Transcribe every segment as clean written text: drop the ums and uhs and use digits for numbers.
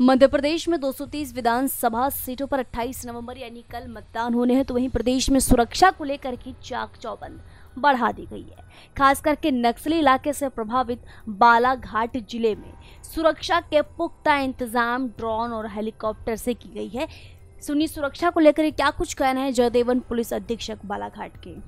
मध्य प्रदेश में 230 विधानसभा सीटों पर 28 नवंबर यानी कल मतदान होने हैं। तो वहीं प्रदेश में सुरक्षा को लेकर की चाक चौबंद बढ़ा दी गई है। खास करके नक्सली इलाके से प्रभावित बालाघाट जिले में सुरक्षा के पुख्ता इंतजाम ड्रोन और हेलीकॉप्टर से की गई है। सुनी सुरक्षा को लेकर क्या कुछ कहना है जयदेवन पुलिस अधीक्षक बालाघाट के।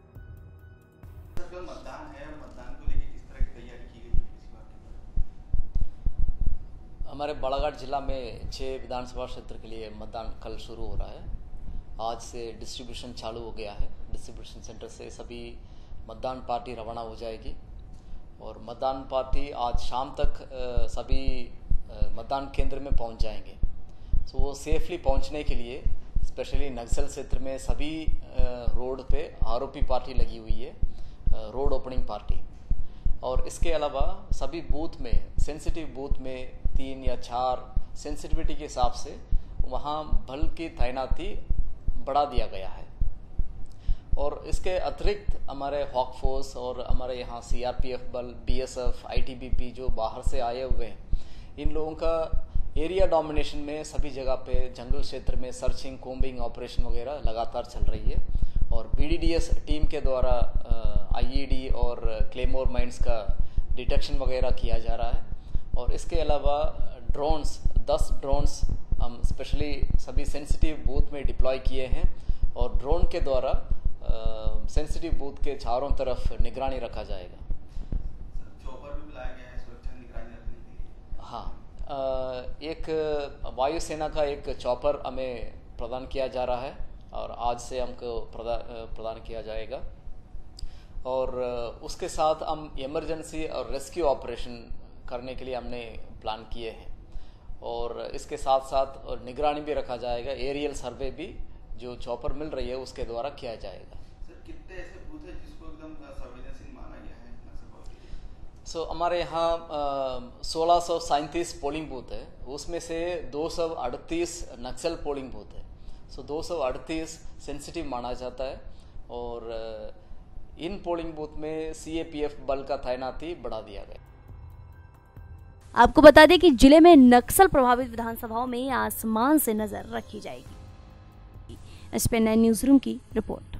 हमारे बालाघाट जिला में 6 विधानसभा क्षेत्र के लिए मतदान कल शुरू हो रहा है। आज से डिस्ट्रीब्यूशन चालू हो गया है। डिस्ट्रीब्यूशन सेंटर से सभी मतदान पार्टी रवाना हो जाएगी और मतदान पार्टी आज शाम तक सभी मतदान केंद्र में पहुंच जाएंगे। तो वो सेफली पहुंचने के लिए स्पेशली नक्सल क्षेत्र में सभी रोड पे आरोपी पार्टी लगी हुई है, रोड ओपनिंग पार्टी। और इसके अलावा सभी बूथ में, सेंसिटिव बूथ में 3 या 4 सेंसिटिविटी के हिसाब से वहाँ बल की तैनाती बढ़ा दिया गया है। और इसके अतिरिक्त हमारे हॉक फोर्स और हमारे यहाँ सीआरपीएफ बल, बीएसएफ, आईटीबीपी जो बाहर से आए हुए हैं, इन लोगों का एरिया डोमिनेशन में सभी जगह पे जंगल क्षेत्र में सर्चिंग, कोम्बिंग ऑपरेशन वगैरह लगातार चल रही है। और बीडीडीएस टीम के द्वारा आईईडी और क्लेमोर माइंस का डिटेक्शन वगैरह किया जा रहा है। और इसके अलावा ड्रोन्स, 10 ड्रोन्स हम स्पेशली सभी सेंसिटिव बूथ में डिप्लॉय किए हैं और ड्रोन के द्वारा सेंसिटिव बूथ के चारों तरफ निगरानी रखा जाएगा। चॉपर भी बुलाया गया है सुरक्षा निगरानी रखने के लिए। हाँ, एक वायुसेना का एक चॉपर हमें प्रदान किया जा रहा है और आज से हमको प्रदान किया जाएगा। और उसके साथ हम इमरजेंसी और रेस्क्यू ऑपरेशन करने के लिए हमने प्लान किए हैं। और इसके साथ साथ और निगरानी भी रखा जाएगा। एरियल सर्वे भी जो चॉपर मिल रही है उसके द्वारा किया जाएगा। सर, कितने ऐसे बूथ हैं जिसको एकदम संवेदनशील माना गया है? सो हमारे यहाँ 1637 पोलिंग बूथ है, उसमें से 238 नक्सल पोलिंग बूथ है। सो 238 सेंसिटिव माना जाता है। और इन पोलिंग बूथ में सीएपीएफ बल का तैनाती बढ़ा दिया गया। आपको बता दें कि जिले में नक्सल प्रभावित विधानसभाओं में आसमान से नजर रखी जाएगी। एसपी 9 न्यूज़ रूम की रिपोर्ट।